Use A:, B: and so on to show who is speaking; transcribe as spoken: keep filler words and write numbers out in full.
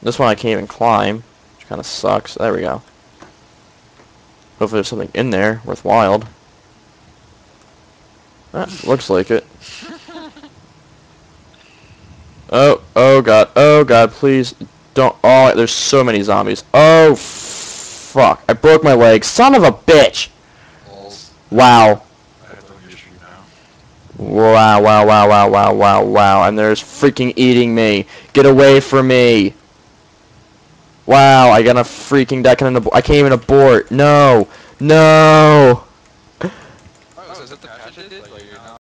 A: This one I can't even climb, which kind of sucks. There we go. Hopefully there's something in there worthwhile. Ah, looks like it. Oh, oh god, oh god, please don't. Oh, there's so many zombies. Oh, fuck. I broke my leg. Son of a bitch! Wow. Wow, wow, wow, wow, wow, wow, wow. And there's freaking eating me. Get away from me. Wow, I got a freaking deck and I can't even abort. No. No.